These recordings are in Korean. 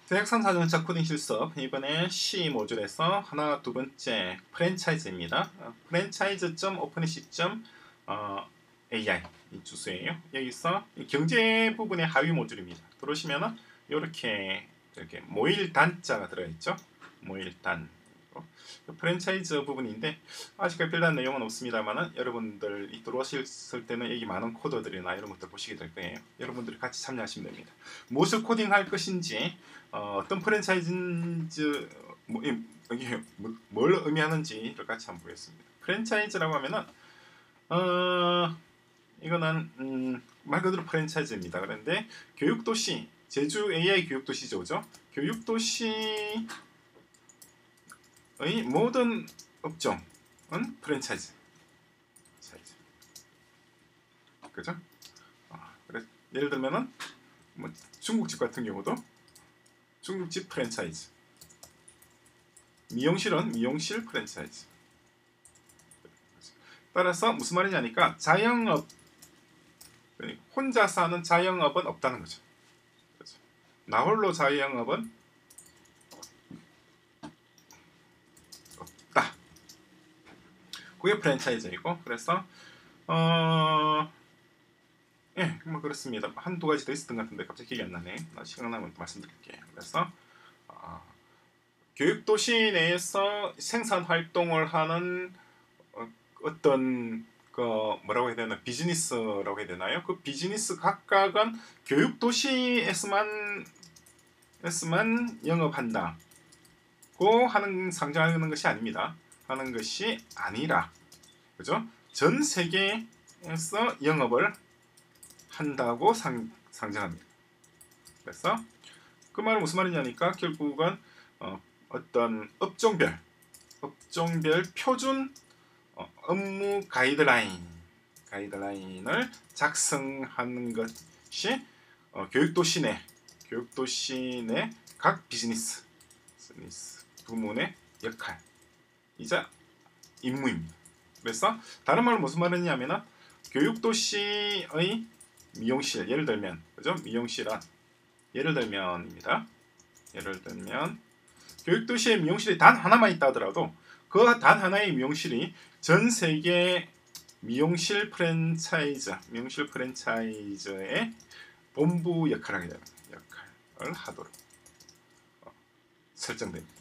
대학산 4년차 코딩 실습, 이번에 C 모듈에서 하나 두 번째 프랜차이즈입니다. franchise.openec.ai 이 주소예요. 여기서 경제 부분의 하위 모듈입니다. 들어오시면은 이렇게 모일 단자가 들어있죠. 모일 단. 프랜차이즈 부분인데 아직까지 별다른 내용은 없습니다만은 여러분들이 들어오실 때는 여기 많은 코드들이나 이런 것들 보시게 될 거예요. 여러분들이 같이 참여하시면 됩니다. 무엇을 코딩할 것인지, 어떤 프랜차이즈인지, 이게 뭘 의미하는지를 같이 한번 보겠습니다. 프랜차이즈라고 하면은 이거는 말 그대로 프랜차이즈입니다. 그런데 교육도시, 제주 AI 교육도시죠, 그죠? 교육도시 의 모든 업종은 프랜차이즈. 그죠? 그래, 예를 들면은 뭐 중국집 같은 경우도 중국집 프랜차이즈. 미용실은 미용실 프랜차이즈. 따라서 무슨 말이냐니까 자영업, 혼자서 하는 자영업은 없다는 거죠. 그렇죠? 나홀로 자영업은 그게 프랜차이즈이고, 그래서 뭐 그렇습니다. 한두 가지 더 있었던 것 같은데 갑자기 기억이 안 나네. 시간 나면 말씀드릴게요. 그래서 교육도시 내에서 생산 활동을 하는 어떤 뭐라고 해야 되나, 비즈니스라고 해야 되나요? 그 비즈니스 각각은 교육도시에서만 영업한다고 상정하는 것이 아닙니다. 하는 것이 아니라, 그죠? 전 세계에서 영업을 한다고 상정합니다. 그래서 그 말은 무슨 말이냐니까 결국은 어떤 업종별 표준 업무 가이드라인을 작성하는 것이 교육도시 내 각 비즈니스 부문의 역할이자 임무입니다. 그래서 다른 말로 무슨 말이냐면은 교육도시의 미용실, 예를 들면, 그죠? 미용실은 예를 들면입니다. 예를 들면 교육도시의 미용실이 단 하나만 있다 하더라도 그 단 하나의 미용실이 전 세계 미용실 프랜차이즈의 본부 역할을 하도록 설정됩니다.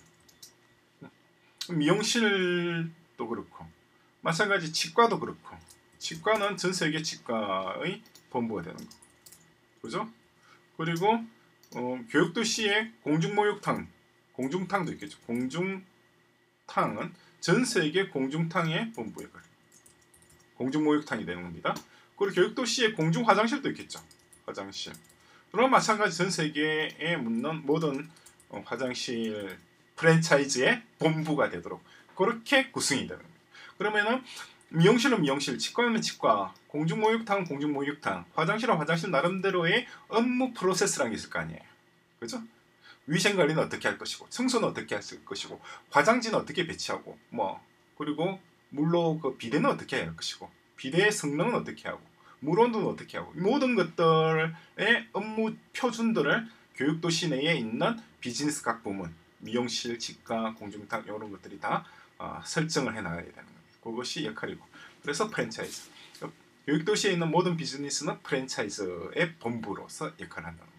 미용실도 그렇고 마찬가지 치과도 그렇고, 치과는 전 세계 치과의 본부가 되는 거, 그죠? 그리고 교육도시의 공중탕도 있겠죠. 공중탕은 전 세계 공중탕의 본부 역할, 공중목욕탕이 되는 겁니다. 그리고 교육도시의 공중화장실도 있겠죠. 화장실. 그럼 마찬가지 전 세계에 묻는 모든 화장실 프랜차이즈의 본부가 되도록 그렇게 구성이 되는 겁니다. 그러면은 미용실은 미용실, 치과는 치과, 공중목욕탕은 공중목욕탕, 화장실은 화장실 나름대로의 업무 프로세스라는 게 있을 거 아니에요. 그죠? 위생관리는 어떻게 할 것이고, 청소는 어떻게 할 것이고, 화장지는 어떻게 배치하고, 그리고 물로 그 비데는 어떻게 할 것이고, 비데의 성능은 어떻게 하고, 물 온도는 어떻게 하고, 모든 것들의 업무 표준들을 교육도시 내에 있는 비즈니스 각 부문, 미용실, 치과, 공중탕 이런 것들이 다 설정을 해나가야 되는 겁니다. 그것이 역할이고, 그래서 프랜차이즈. 교육도시에 있는 모든 비즈니스는 프랜차이즈의 본부로서 역할을 한다는 겁니다.